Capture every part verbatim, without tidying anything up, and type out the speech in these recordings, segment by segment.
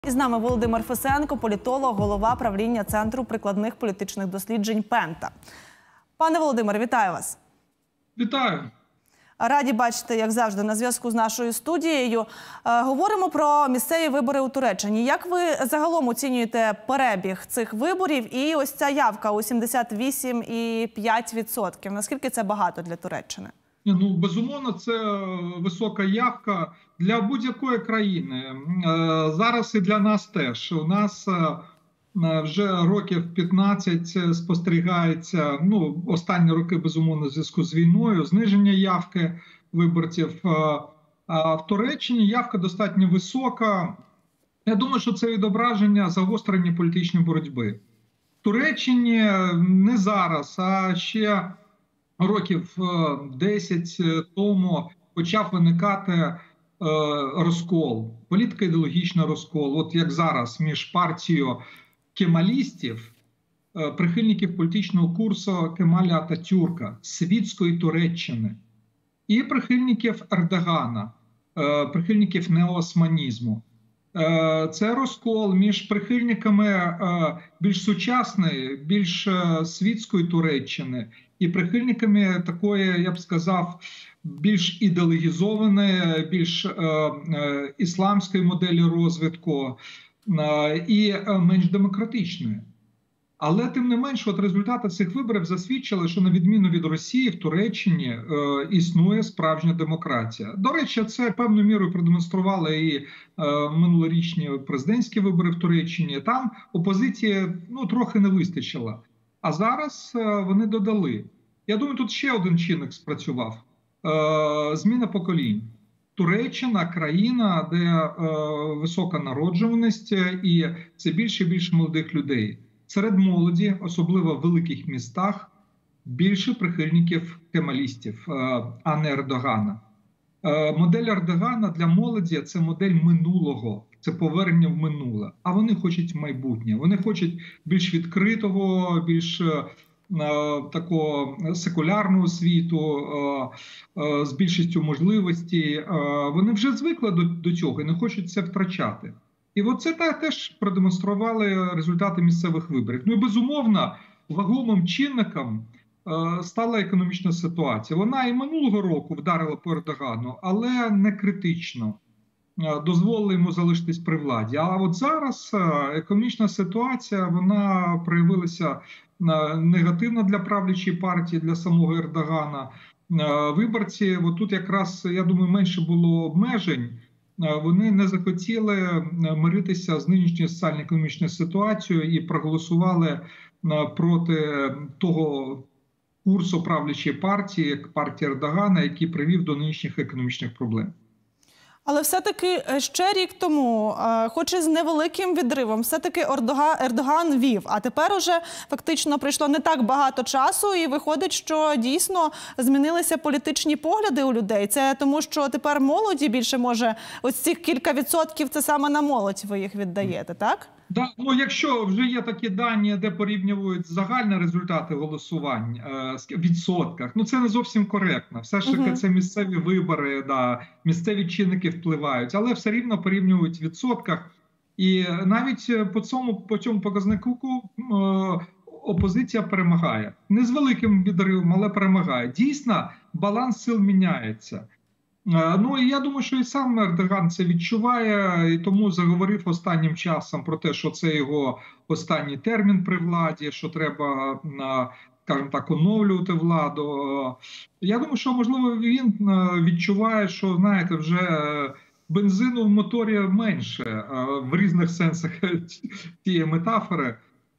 І з нами Володимир Фесенко, політолог, голова правління Центру прикладних політичних досліджень «Пента». Пане Володимире, вітаю вас. Вітаю. Раді бачити, як завжди, на зв'язку з нашою студією. Говоримо про місцеві вибори у Туреччині. Як ви загалом оцінюєте перебіг цих виборів і ось ця явка у сімдесят вісім цілих п'ять десятих відсотка? Наскільки це багато для Туреччини? Ну, безумовно, це висока явка для будь-якої країни. Зараз і для нас теж. У нас вже років п'ятнадцять спостерігається, ну, останні роки, безумовно, в зв'язку з війною, зниження явки виборців. А в Туреччині явка достатньо висока. Я думаю, що це відображення загострення політичної боротьби. В Туреччині не зараз, а ще років десять тому почав виникати розкол, політико-ідеологічний розкол, от як зараз, між партією кемалістів, прихильників політичного курсу Кемаля Ататюрка, світської Туреччини, і прихильників Ердогана, прихильників неоосманізму. Це розкол між прихильниками більш сучасної, більш світської Туреччини і прихильниками такої, я б сказав, більш ідеологізованої, більш е, е, ісламської моделі розвитку е, і менш демократичної. Але тим не менш, от результати цих виборів засвідчили, що на відміну від Росії в Туреччині е, існує справжня демократія. До речі, це певною мірою продемонстрували і е, минулорічні президентські вибори в Туреччині. Там опозиції, ну, трохи не вистачило. А зараз е, вони додали. Я думаю, тут ще один чинник спрацював. Е, зміна поколінь. Туреччина – країна, де е, висока народжуваність і це більше і більше молодих людей. Серед молоді, особливо в великих містах, більше прихильників кемалістів, а не Ердогана. Модель Ердогана для молоді – це модель минулого, це повернення в минуле. А вони хочуть майбутнє, вони хочуть більш відкритого, більш такого секулярного світу, з більшістю можливостей. Вони вже звикли до, до цього і не хочуть це втрачати. І от це теж продемонстрували результати місцевих виборів. Ну і, безумовно, вагомим чинником е, стала економічна ситуація. Вона і минулого року вдарила по Ердогану, але не критично. Е, дозволила йому залишитись при владі. А от зараз е, економічна ситуація, вона проявилася е, негативно для правлячої партії, для самого Ердогана. Е, виборці, от тут якраз, я думаю, менше було обмежень. Вони не захотіли миритися з нинішньою соціально-економічною ситуацією і проголосували проти того курсу правлячої партії, як партія Ердогана, який привів до нинішніх економічних проблем. Але все-таки ще рік тому, хоч і з невеликим відривом, все-таки Ердоган вів. А тепер уже фактично пройшло не так багато часу і виходить, що дійсно змінилися політичні погляди у людей. Це тому, що тепер молоді більше може, ось цих кілька відсотків, це саме на молодь ви їх віддаєте, так? Да, ну, якщо вже є такі дані, де порівнюють загальні результати голосувань е, в відсотках, ну це не зовсім коректно. Все ж таки uh-huh. це місцеві вибори, да, місцеві чинники впливають, але все рівно порівнюють в відсотках. І навіть по цьому, по цьому показнику е, опозиція перемагає. Не з великим відривом, але перемагає. Дійсно, баланс сил міняється. Ну і я думаю, що і сам Ердоган це відчуває, і тому заговорив останнім часом про те, що це його останній термін при владі, що треба, скажімо так, оновлювати владу. Я думаю, що, можливо, він відчуває, що, знаєте, вже бензину в моторі менше в різних сенсах цієї метафори.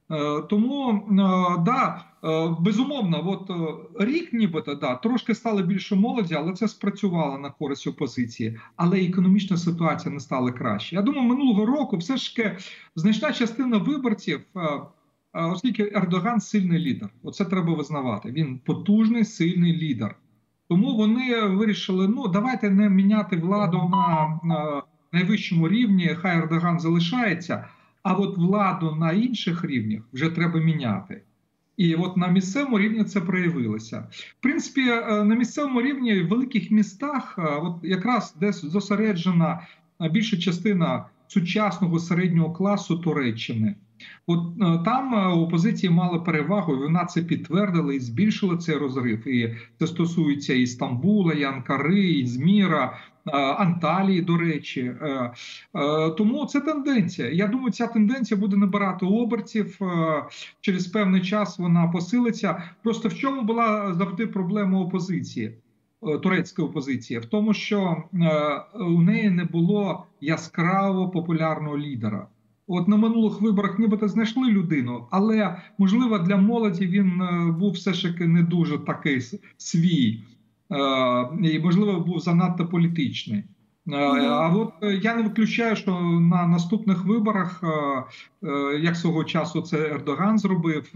Тому, да, безумовно, от рік нібито, да, трошки стало більше молоді, але це спрацювало на користь опозиції. Але економічна ситуація не стала краще. Я думаю, минулого року все ж таки значна частина виборців, оскільки Ердоган сильний лідер, оце треба визнавати, він потужний, сильний лідер. Тому вони вирішили, ну, давайте не міняти владу на, на найвищому рівні, хай Ердоган залишається, а от владу на інших рівнях вже треба міняти. І от на місцевому рівні це проявилося. В принципі, на місцевому рівні в великих містах от якраз десь зосереджена більша частина сучасного середнього класу Туреччини. От там опозиція мала перевагу, і вона це підтвердила і збільшила цей розрив. І це стосується і Стамбула, і Анкари, і Ізміра, Анталії, до речі. Тому це тенденція. Я думаю, ця тенденція буде набирати обертів. Через певний час вона посилиться. Просто в чому була завжди проблема опозиції, турецької опозиції? В тому, що у неї не було яскраво популярного лідера. От на минулих виборах нібито знайшли людину, але, можливо, для молоді він був все ж таки не дуже такий свій. І, можливо, був занадто політичний. Mm-hmm. А от я не виключаю, що на наступних виборах, як свого часу це Ердоган зробив,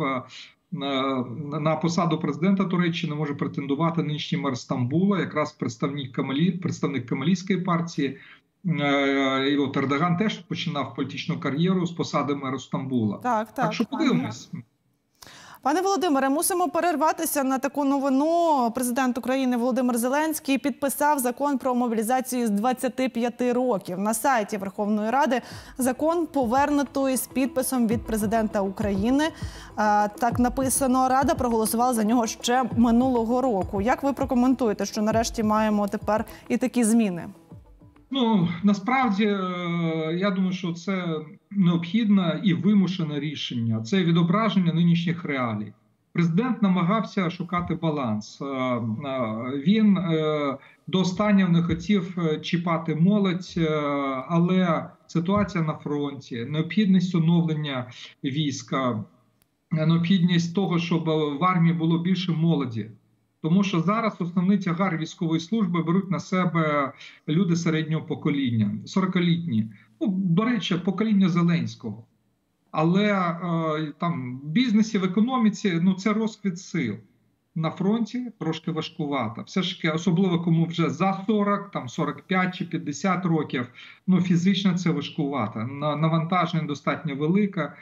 на посаду президента Туреччини може претендувати нинішній мер Стамбула, якраз представник Кемалі, представник Кемалійської партії. І от Ердоган теж починав політичну кар'єру з посади мера Стамбула. Так, так. Так що подивимось. Пане Володимире, мусимо перерватися на таку новину. Президент України Володимир Зеленський підписав закон про мобілізацію з двадцяти п'яти років. На сайті Верховної Ради закон повернуто із підписом від президента України. Так написано, Рада проголосувала за нього ще минулого року. Як ви прокоментуєте, що нарешті маємо тепер і такі зміни? Ну, насправді, я думаю, що це необхідне і вимушене рішення. Це відображення нинішніх реалій. Президент намагався шукати баланс. Він до останнього не хотів чіпати молодь, але ситуація на фронті, необхідність оновлення війська, необхідність того, щоб в армії було більше молоді. Тому що зараз основний тягар військової служби беруть на себе люди середнього покоління, сорокалітні. Ну, до речі, покоління Зеленського. Але е, там в бізнесі, в економіці, ну це розквіт сил. На фронті трошки важкувато. Все ж таки, особливо кому вже за сорок, там сорок п'ять чи п'ятдесят років, ну фізично це важкувато. Навантаження достатньо велике.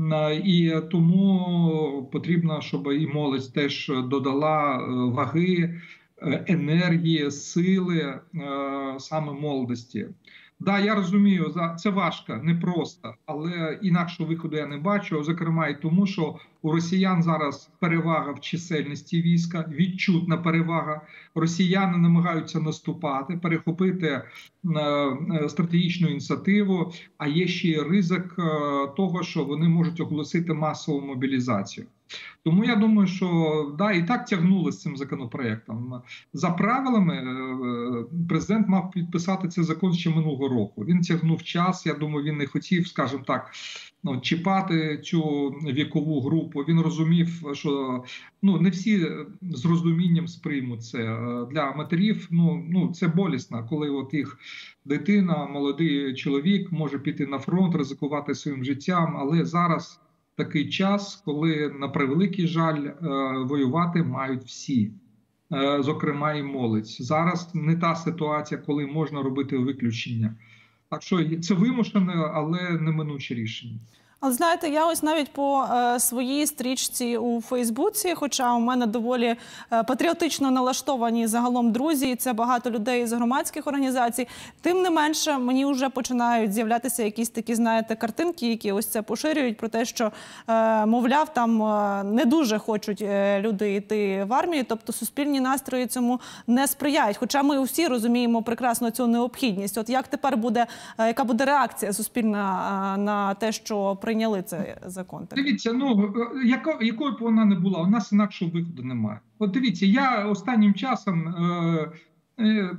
І тому потрібно, щоб і молодь теж додала ваги, енергії, сили саме молодості. Да, я розумію, це важко, непросто, але інакшого виходу я не бачу. Зокрема, і тому, що у росіян зараз перевага в чисельності війська, відчутна перевага. Росіяни намагаються наступати, перехопити стратегічну ініціативу, а є ще й ризик того, що вони можуть оголосити масову мобілізацію. Тому я думаю, що да, і так тягнули з цим законопроектом. За правилами президент мав підписати цей закон ще минулого року. Він тягнув час, я думаю, він не хотів, скажімо так, ну, чіпати цю вікову групу. Він розумів, що ну, не всі з розумінням сприймуть це. Для матерів ну, ну, це болісно, коли от їх дитина, молодий чоловік може піти на фронт, ризикувати своїм життям, але зараз такий час, коли, на превеликий жаль, воювати мають всі, зокрема і молодь. Зараз не та ситуація, коли можна робити виключення. Так що це вимушене, але неминуче рішення. Але знаєте, я ось навіть по е, своїй стрічці у Фейсбуці, хоча у мене доволі е, патріотично налаштовані загалом друзі, і це багато людей з громадських організацій, тим не менше мені вже починають з'являтися якісь такі, знаєте, картинки, які ось це поширюють про те, що, е, мовляв, там е, не дуже хочуть е, люди йти в армію, тобто суспільні настрої цьому не сприяють. Хоча ми всі розуміємо прекрасно цю необхідність. От як тепер буде, е, яка буде реакція суспільна е, на те, що прийняли цей закон? Дивіться, ну, яко, якою б вона не була, у нас інакшого виходу немає. От дивіться, я останнім часом е, е,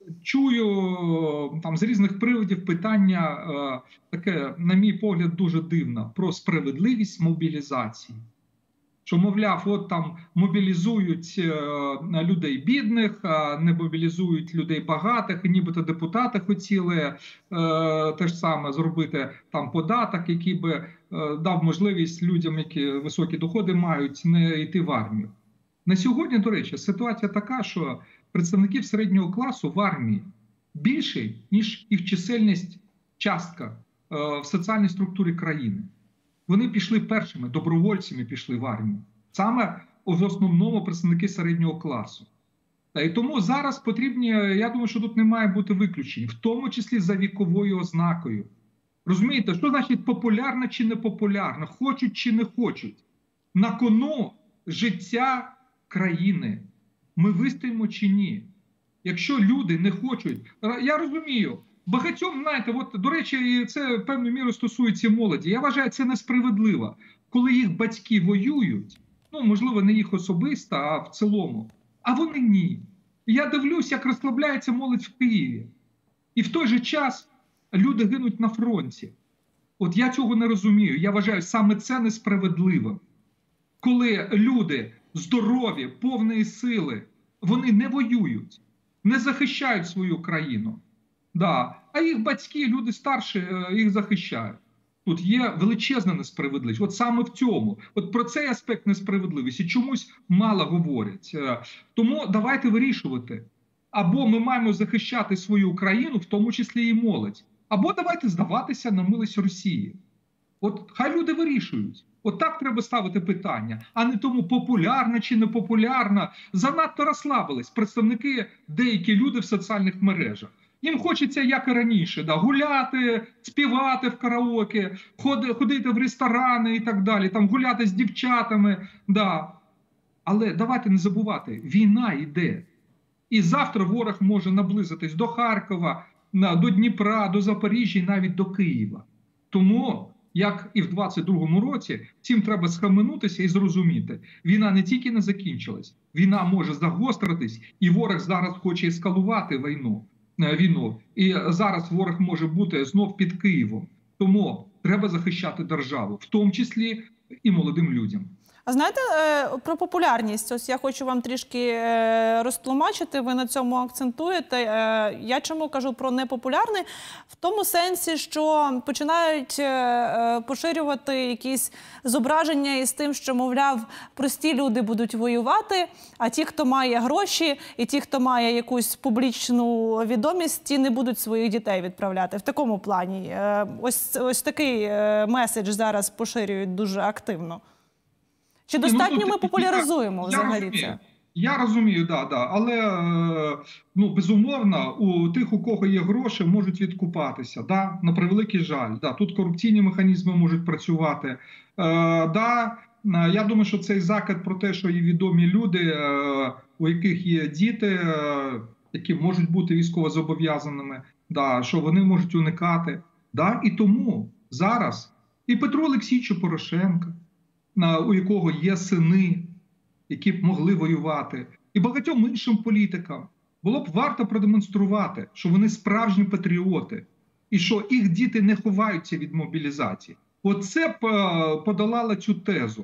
чую там з різних приводів питання, е, таке, на мій погляд, дуже дивно, про справедливість мобілізації. Що, мовляв, от там мобілізують е, людей бідних, а не мобілізують людей багатих, і нібито депутати хотіли е, те ж саме зробити, там податок, який би е, дав можливість людям, які високі доходи мають, не йти в армію. На сьогодні, до речі, ситуація така, що представників середнього класу в армії більше, ніж їх чисельність, частка е, в соціальній структурі країни. Вони пішли першими, добровольцями пішли в армію. Саме в основному представники середнього класу. І тому зараз потрібні, я думаю, що тут не має бути виключень, в тому числі за віковою ознакою. Розумієте, що значить популярно чи не популярно, хочуть чи не хочуть. На кону життя країни. Ми вистоїмо чи ні? Якщо люди не хочуть, я розумію, багатьом, знаєте, от, до речі, це певною мірою стосується молоді. Я вважаю, це несправедливо. Коли їх батьки воюють, ну, можливо, не їх особисто, а в цілому, а вони ні. Я дивлюсь, як розслабляється молодь в Києві. І в той же час люди гинуть на фронті. От я цього не розумію. Я вважаю, саме це несправедливо. Коли люди здорові, повної сили, вони не воюють, не захищають свою країну. Да. А їх батьки, люди старші, їх захищають. Тут є величезна несправедливість. От саме в цьому. От про цей аспект несправедливості чомусь мало говорять. Тому давайте вирішувати. Або ми маємо захищати свою країну, в тому числі і молодь. Або давайте здаватися на милість Росії. От хай люди вирішують. От так треба ставити питання, а не тому, популярно чи не популярно. Занадто розслабились представники, деякі люди в соціальних мережах. Їм хочеться, як і раніше, да, гуляти, співати в караоке, ходити в ресторани і так далі, там, гуляти з дівчатами. Да. Але давайте не забувати, війна йде. І завтра ворог може наблизитись до Харкова, до Дніпра, до Запоріжжя і навіть до Києва. Тому, як і в двадцять другому році, всім треба схаменутися і зрозуміти, війна не тільки не закінчилась, війна може загостритись, і ворог зараз хоче ескалувати війну. війну. І зараз ворог може бути знов під Києвом. Тому треба захищати державу, в тому числі і молодим людям. А знаєте, про популярність, ось я хочу вам трішки розтлумачити, ви на цьому акцентуєте. Я чому кажу про непопулярний? В тому сенсі, що починають поширювати якісь зображення із тим, що, мовляв, прості люди будуть воювати, а ті, хто має гроші, і ті, хто має якусь публічну відомість, ті не будуть своїх дітей відправляти. В такому плані. Ось, ось такий меседж зараз поширюють дуже активно. Чи достатньо ну, ми популяризуємо я, взагалі я це? Я розумію, да, да. Але, ну, безумовно, у тих, у кого є гроші, можуть відкупатися. Да? На превеликий жаль. Да. Тут корупційні механізми можуть працювати. Е, да. Я думаю, що цей закид про те, що є відомі люди, е, у яких є діти, е, які можуть бути військовозобов'язаними, да, що вони можуть уникати. Да? І тому зараз і Петру Олексійовичу Порошенка, у якого є сини, які б могли воювати, і багатьом іншим політикам, було б варто продемонструвати, що вони справжні патріоти, і що їх діти не ховаються від мобілізації. Оце б подолало цю тезу.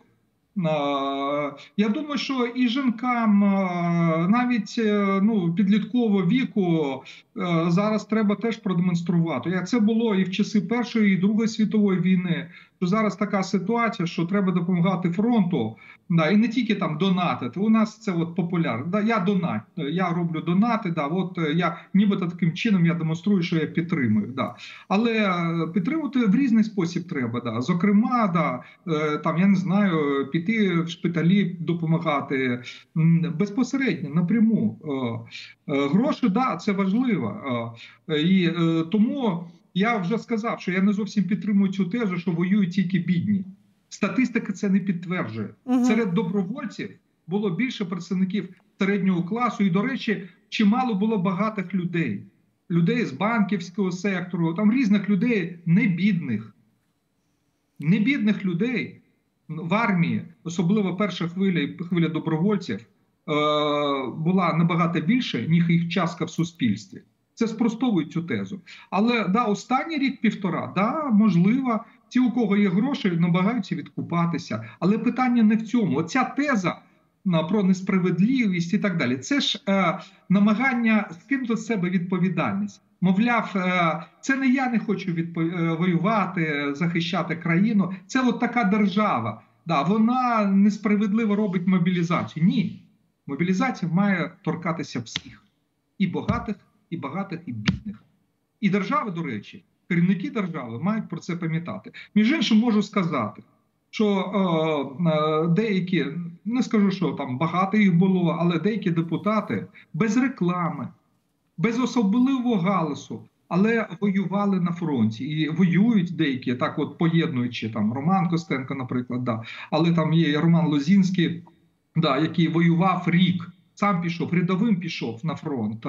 Я думаю, що і жінкам навіть ну, підліткового віку зараз треба теж продемонструвати. Це було і в часи Першої, і Другої світової війни. Що зараз така ситуація, що треба допомагати фронту, да, і не тільки там донатити. У нас це от популярно. Да, я донат, я роблю донати, да, от я нібито таким чином я демонструю, що я підтримую. Да. Але підтримувати в різний спосіб треба. Да. Зокрема, да, там, я не знаю, піти в шпиталі допомагати безпосередньо, напряму. Гроші, да, це важливо. І тому я вже сказав, що я не зовсім підтримую цю тезу, що воюють тільки бідні. Статистика це не підтверджує. Угу. Серед добровольців було більше представників середнього класу. І, до речі, чимало було багатих людей. Людей з банківського сектору, там різних людей, не бідних. Не бідних людей в армії, особливо перша хвиля, хвиля добровольців, була набагато більше, ніж їх частка в суспільстві. Це спростовує цю тезу. Але да, останній рік-півтора, да, можливо, ті, у кого є гроші, намагаються відкупатися. Але питання не в цьому. Оця теза про несправедливість і так далі, це ж е, намагання скинути з себе відповідальність. Мовляв, е, це не я не хочу відпов... воювати, захищати країну. Це от така держава. Да, вона несправедливо робить мобілізацію. Ні. Мобілізація має торкатися всіх. І багатих, і багатих, і бідних. І держави, до речі, керівники держави мають про це пам'ятати. Між іншим, можу сказати, що е, е, деякі, не скажу, що там багато їх було, але деякі депутати без реклами, без особливого галасу, але воювали на фронті і воюють деякі, так от поєднуючи там Роман Костенко, наприклад, да, але там є Роман Лозінський, да, який воював рік, сам пішов, рядовим пішов на фронт.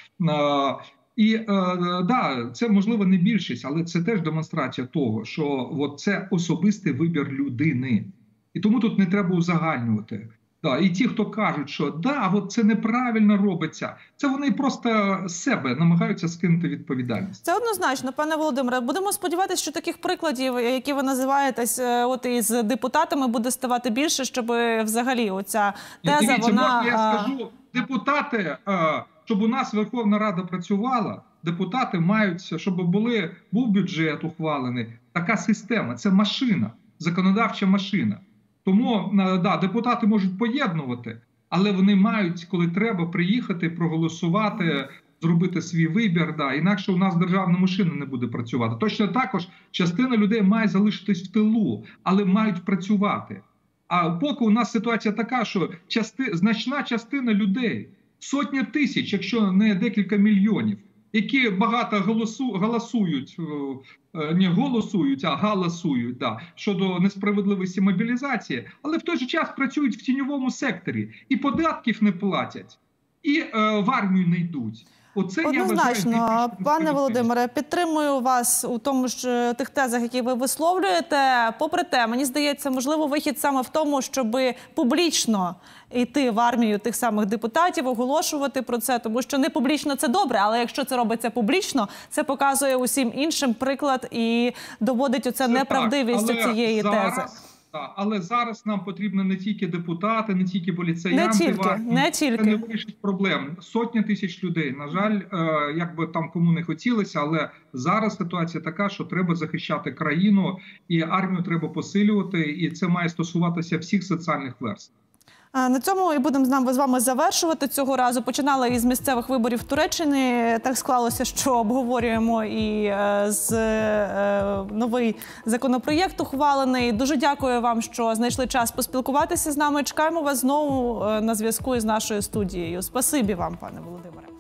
А, і е, да, це можливо не більшість, але це теж демонстрація того, що от це особистий вибір людини. І тому тут не треба узагальнювати. Да, і ті, хто кажуть, що да, от це неправильно робиться, це вони просто з себе намагаються скинути відповідальність. Це однозначно, пане Володимире. Будемо сподіватися, що таких прикладів, які ви називаєтесь, от із депутатами, буде ставати більше, щоб взагалі оця теза, і, дивіться, вона... можна я скажу, депутати, щоб у нас Верховна Рада працювала, депутати мають, щоб були, був бюджет ухвалений, така система, це машина, законодавча машина. Тому, да, депутати можуть поєднувати, але вони мають, коли треба, приїхати, проголосувати, зробити свій вибір. Да. Інакше у нас державна машина не буде працювати. Точно також частина людей має залишитись в тилу, але мають працювати. А поки у нас ситуація така, що части, значна частина людей, сотня тисяч, якщо не декілька мільйонів, які багато голосу, голосують, не голосують, а галасують да, щодо несправедливості мобілізації, але в той же час працюють в тіньовому секторі, і податків не платять, і е, в армію не йдуть. Оце, однозначно, я вважаю, пане Володимире, підтримую вас у тому ж тих тезах, які ви висловлюєте. Попри те, мені здається, можливо, вихід саме в тому, щоб публічно йти в армію тих самих депутатів, оголошувати про це, тому що не публічно – це добре, але якщо це робиться публічно, це показує усім іншим приклад і доводить оце неправдивість так, цієї зараз... тези. Але зараз нам потрібно не тільки депутати, не тільки поліціянти. Не тільки, не тільки. Це не вирішить проблем. Сотні тисяч людей, на жаль, як би там кому не хотілося, але зараз ситуація така, що треба захищати країну, і армію треба посилювати, і це має стосуватися всіх соціальних верств. На цьому і будемо з вами завершувати цього разу. Починали із місцевих виборів в Туреччині. Так склалося, що обговорюємо і з новий законопроєкт ухвалений. Дуже дякую вам, що знайшли час поспілкуватися з нами. Чекаємо вас знову на зв'язку із нашою студією. Спасибі вам, пане Володимире.